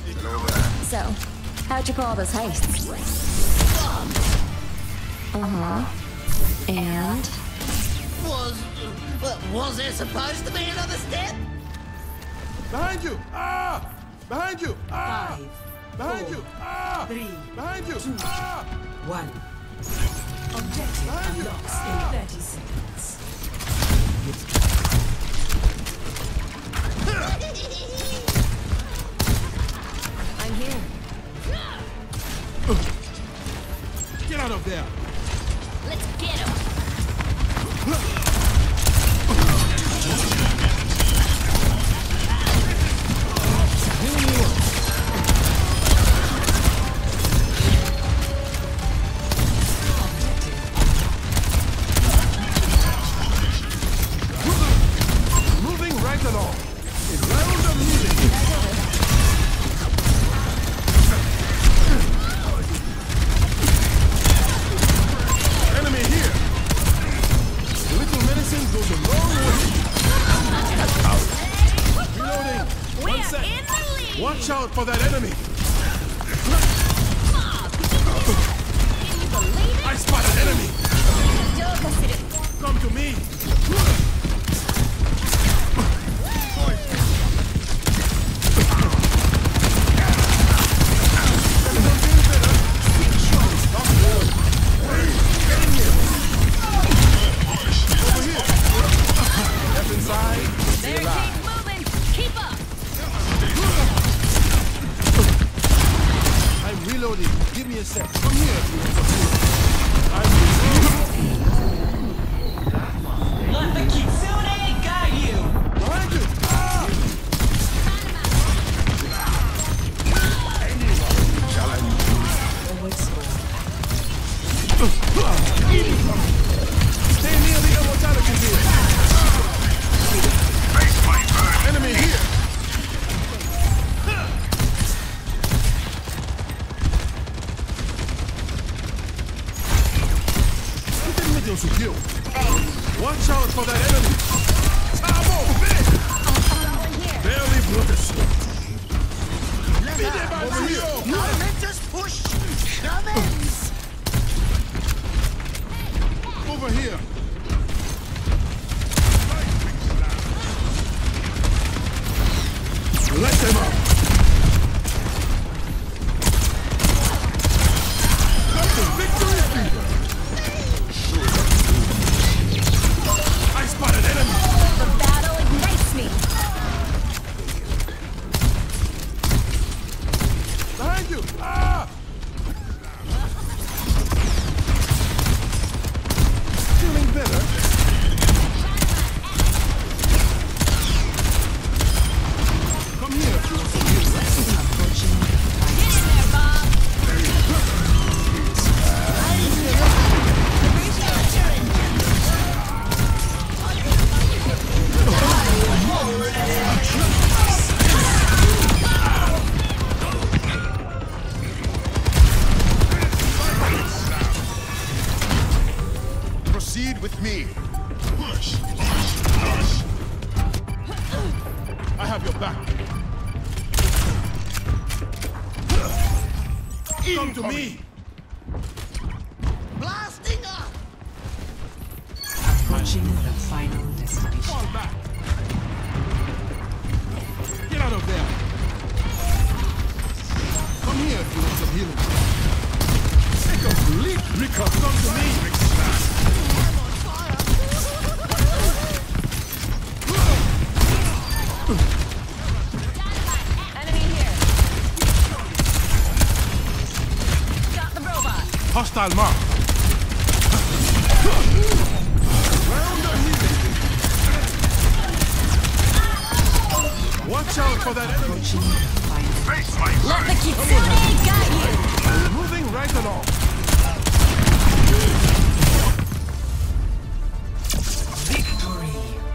So, how'd you pull all those heists? And? Was there supposed to be another step? Behind you! Ah! Behind you! Ah! 5, Behind 4, you! Ah! 3, Behind you! 2, Ah! 1. Objective unlocks in 30 seconds. I'm here. Get out of there! Let's get him. Moving right along. In round of moving. Enemy here. A little medicine goes a long way. Reloading. One sec. In the lead. Watch out for that enemy. Can you believe it? I spot an enemy. Come to me. They're keep moving. Keep up. I'm reloading. Give me a sec. Come here if you want to move. I'm reloading. Let the Kitsune guide you! Behind you! Ah! Forward score. Stay near the immortality field. Enemy here. ¿Qué te metió su kill? Watch out for that enemy. Tamo, barely broke a sweat. Over here. Just push. Comments. Over here. Let them up. That's the victory fever. I spotted enemy. The battle ignites me. Behind you. Ah! Feeling better? Come here if you want some healing. Get in there, Bob. Proceed with me. I have your back. Come to me. Blasting up. Approaching the final destination. Fall back. Get out of there. Come here if you want some healing. Take a leap, Rika. Come to me. Enemy here. Got the robot. Hostile mark. Round of healing. Watch out for that enemy. Approaching the final Let the Kitsune guide you. Moving right along. victory.